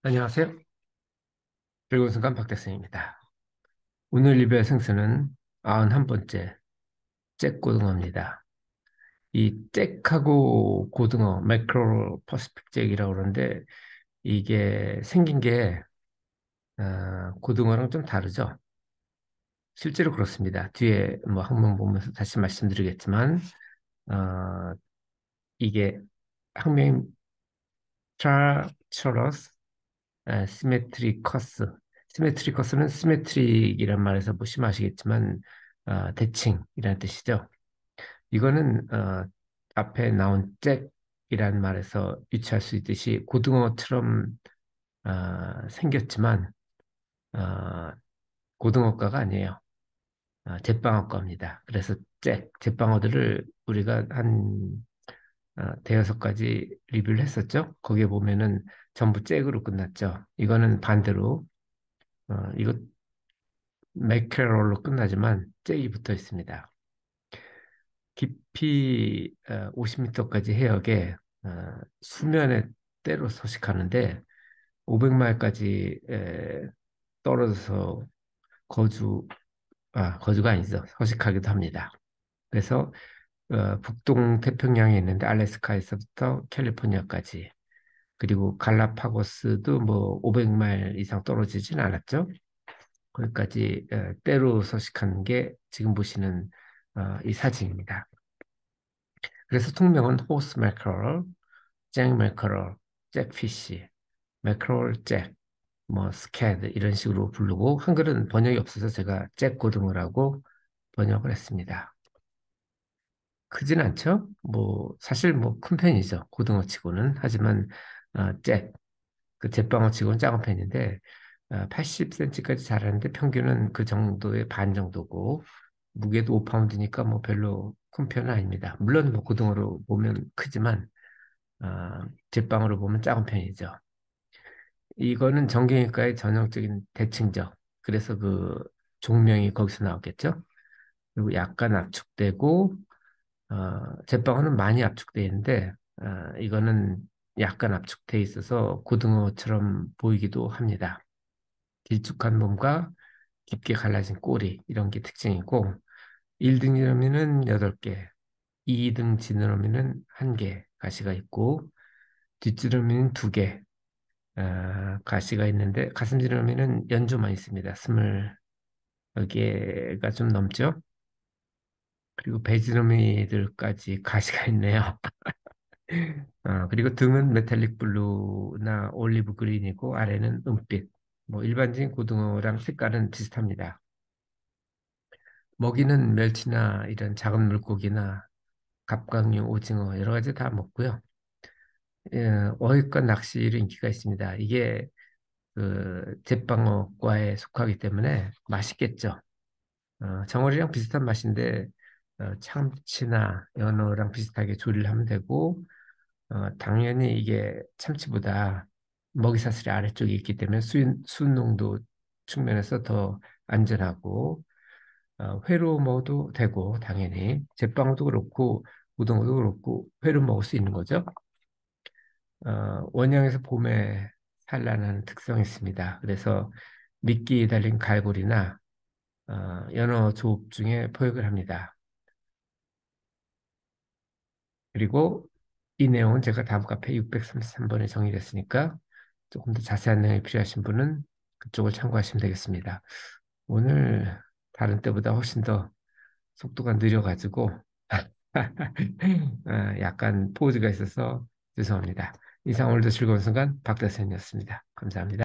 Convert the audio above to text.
안녕하세요. 즐거운 순간 박대성입니다. 오늘 리뷰할 생선은 91번째 잭고등어입니다. 이 잭하고 고등어, 매크로 퍼시픽 잭이라고 그러는데 이게 생긴 게 고등어랑 좀 다르죠. 실제로 그렇습니다. 뒤에 뭐 항목 보면서 다시 말씀드리겠지만 어, 이게 학名트라처러스 시메트리커스. 시메트리커스는 시메트릭이란 말에서 무심하시겠지만 대칭이라는 뜻이죠. 이거는 앞에 나온 잭이라는 말에서 유추할 수 있듯이 고등어처럼 생겼지만 어, 고등어과가 아니에요. 제빵어과입니다. 그래서 제빵어들을 우리가 한 대여섯 가지 리뷰를 했었죠. 거기에 보면은 전부 잭으로 끝났죠. 이거는 반대로 이거 매크롤로 끝나지만 잭이 붙어 있습니다. 깊이 50m까지 해역에 수면에 때로 서식하는데 500마일까지 떨어져서 거주, 거주가 아니죠. 서식하기도 합니다. 그래서 북동 태평양에 있는데 알래스카에서부터 캘리포니아까지 그리고 갈라파고스도 뭐 500마일 이상 떨어지진 않았죠. 거기까지 때로 서식하는 게 지금 보시는 이 사진입니다. 그래서 통명은 호스 매커럴, 잭 매커럴, 잭피쉬, 매커럴 잭, 뭐 스캐드 이런 식으로 부르고 한글은 번역이 없어서 제가 잭 고등어라고 번역을 했습니다. 크진 않죠? 뭐 사실 뭐 큰 편이죠. 고등어 치고는. 하지만 잭, 그 제빵어 치고는 작은 편인데 80cm까지 자라는데 평균은 그 정도의 반 정도고 무게도 5파운드니까 뭐 별로 큰 편은 아닙니다. 물론 뭐 고등어로 보면 크지만 제빵으로 보면 작은 편이죠. 이거는 정형외과의 전형적인 대칭죠. 그래서 그 종명이 거기서 나왔겠죠. 그리고 약간 압축되고 제빵어는 많이 압축되어 있는데 이거는 약간 압축돼 있어서 고등어처럼 보이기도 합니다. 길쭉한 몸과 깊게 갈라진 꼬리 이런 게 특징이고 1등 지느러미는 8개, 2등 지느러미는 1개 가시가 있고 뒷지느러미는 2개 가시가 있는데 가슴 지느러미는 연조만 있습니다. 20개가 좀 넘죠. 그리고 배 지느러미들까지 가시가 있네요. 그리고 등은 메탈릭 블루나 올리브 그린이고 아래는 은빛. 뭐 일반적인 고등어랑 색깔은 비슷합니다. 먹이는 멸치나 이런 작은 물고기나 갑각류, 오징어 여러 가지 다 먹고요. 어획과 낚시로 인기가 있습니다. 이게 그 제빵어과에 속하기 때문에 맛있겠죠. 정어리랑 비슷한 맛인데 참치나 연어랑 비슷하게 조리를 하면 되고 당연히 이게 참치보다 먹이사슬이 아래쪽에 있기 때문에 수농도 측면에서 더 안전하고 회로 먹어도 되고 당연히 제빵도 그렇고 우동도 그렇고 회로 먹을 수 있는 거죠. 원양에서 봄에 산란하는 특성이 있습니다. 그래서 미끼 달린 갈고리나 연어 조업 중에 포획을 합니다. 그리고 이 내용은 제가 다음 카페 633번에 정리됐으니까 조금 더 자세한 내용이 필요하신 분은 그쪽을 참고하시면 되겠습니다. 오늘 다른 때보다 훨씬 더 속도가 느려가지고 약간 포즈가 있어서 죄송합니다. 이상 오늘도 즐거운 순간 박대선이었습니다. 감사합니다.